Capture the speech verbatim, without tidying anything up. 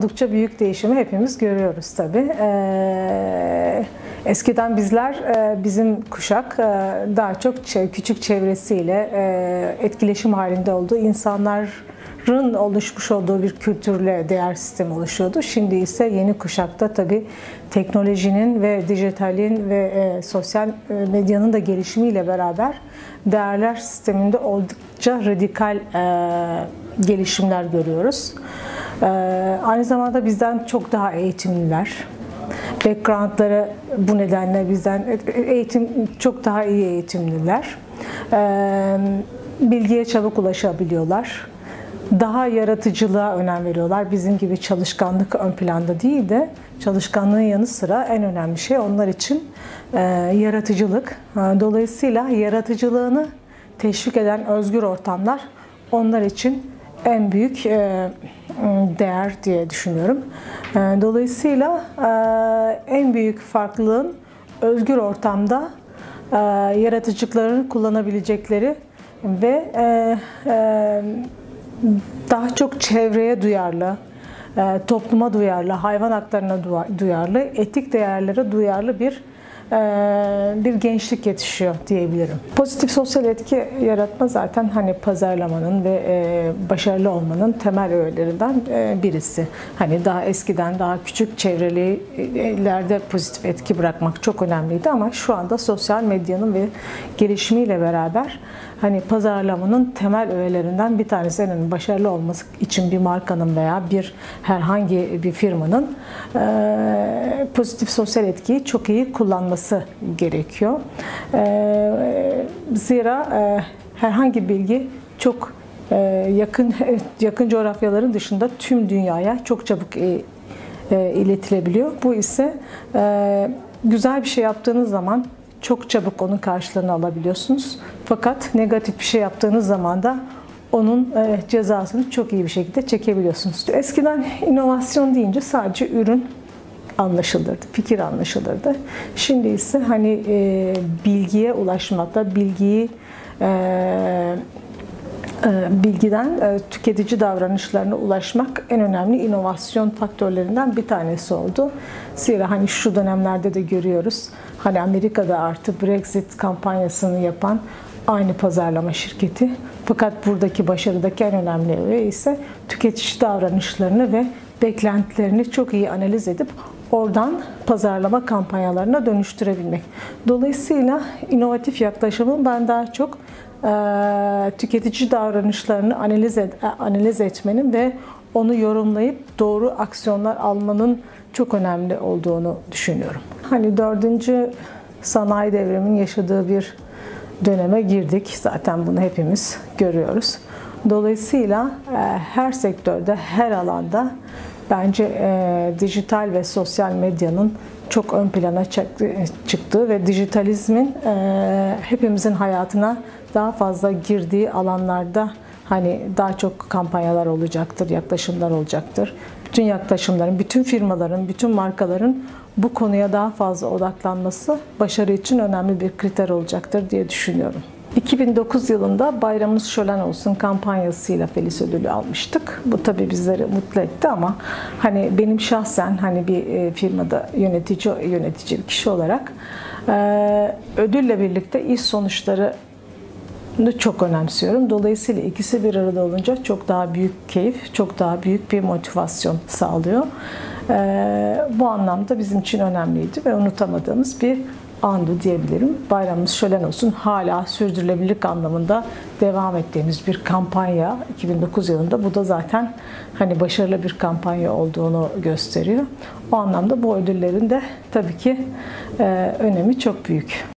Oldukça büyük değişimi hepimiz görüyoruz tabii. Ee, eskiden bizler, bizim kuşak daha çok küçük çevresiyle etkileşim halinde olduğu insanların oluşmuş olduğu bir kültürle değer sistemi oluşuyordu. Şimdi ise yeni kuşakta tabii teknolojinin ve dijitalin ve sosyal medyanın da gelişimiyle beraber değerler sisteminde oldukça radikal gelişimler görüyoruz. Aynı zamanda bizden çok daha eğitimliler. Backgroundları bu nedenle bizden eğitim çok daha iyi eğitimliler. Bilgiye çabuk ulaşabiliyorlar. Daha yaratıcılığa önem veriyorlar. Bizim gibi çalışkanlık ön planda değil de çalışkanlığın yanı sıra en önemli şey onlar için yaratıcılık. Dolayısıyla yaratıcılığını teşvik eden özgür ortamlar onlar için en büyük değer diye düşünüyorum. Dolayısıyla en büyük farklılığın özgür ortamda yaratıcılıklarını kullanabilecekleri ve daha çok çevreye duyarlı, topluma duyarlı, hayvan haklarına duyarlı, etik değerlere duyarlı bir bir gençlik yetişiyor diyebilirim. Pozitif sosyal etki yaratma zaten hani pazarlamanın ve başarılı olmanın temel öğelerinden birisi. Hani daha eskiden daha küçük çevrelerde pozitif etki bırakmak çok önemliydi ama şu anda sosyal medyanın ve gelişimiyle beraber hani pazarlamanın temel öğelerinden bir tanesi, en başarılı olması için bir markanın veya bir herhangi bir firmanın e, pozitif sosyal etkiyi çok iyi kullanması gerekiyor. E, zira e, herhangi bilgi çok e, yakın yakın coğrafyaların dışında tüm dünyaya çok çabuk e, e, iletilebiliyor. Bu ise e, güzel bir şey yaptığınız zaman çok çabuk onun karşılığını alabiliyorsunuz. Fakat negatif bir şey yaptığınız zaman da onun cezasını çok iyi bir şekilde çekebiliyorsunuz. Eskiden inovasyon deyince sadece ürün anlaşılırdı, fikir anlaşılırdı. Şimdi ise hani bilgiye ulaşmakta, bilgiyi bilgiden tüketici davranışlarına ulaşmak en önemli inovasyon faktörlerinden bir tanesi oldu. Zira hani şu dönemlerde de görüyoruz. Hani Amerika'da artı Brexit kampanyasını yapan aynı pazarlama şirketi. Fakat buradaki başarıdaki en önemli öğe ise tüketici davranışlarını ve beklentilerini çok iyi analiz edip oradan pazarlama kampanyalarına dönüştürebilmek. Dolayısıyla inovatif yaklaşımın ben daha çok e, tüketici davranışlarını analiz, et, analiz etmenin ve onu yorumlayıp doğru aksiyonlar almanın çok önemli olduğunu düşünüyorum. Hani dördüncü sanayi devriminin yaşadığı bir döneme girdik. Zaten bunu hepimiz görüyoruz. Dolayısıyla e, her sektörde, her alanda bence e, dijital ve sosyal medyanın çok ön plana çıktığı ve dijitalizmin e, hepimizin hayatına daha fazla girdiği alanlarda hani daha çok kampanyalar olacaktır, yaklaşımlar olacaktır. Bütün yaklaşımların, bütün firmaların, bütün markaların bu konuya daha fazla odaklanması başarı için önemli bir kriter olacaktır diye düşünüyorum. iki bin dokuz yılında Bayramınız Şölen Olsun kampanyasıyla Feliz Ödülü almıştık. Bu tabii bizleri mutlu etti ama hani benim şahsen hani bir firmada yönetici yönetici bir kişi olarak ödülle birlikte iş sonuçları çok önemsiyorum. Dolayısıyla ikisi bir arada olunca çok daha büyük keyif, çok daha büyük bir motivasyon sağlıyor. Bu anlamda bizim için önemliydi ve unutamadığımız bir andı diyebilirim. Bayramımız şölen olsun. Hala sürdürülebilirlik anlamında devam ettiğimiz bir kampanya iki bin dokuz yılında. Bu da zaten hani başarılı bir kampanya olduğunu gösteriyor. O anlamda bu ödüllerin de tabii ki önemi çok büyük.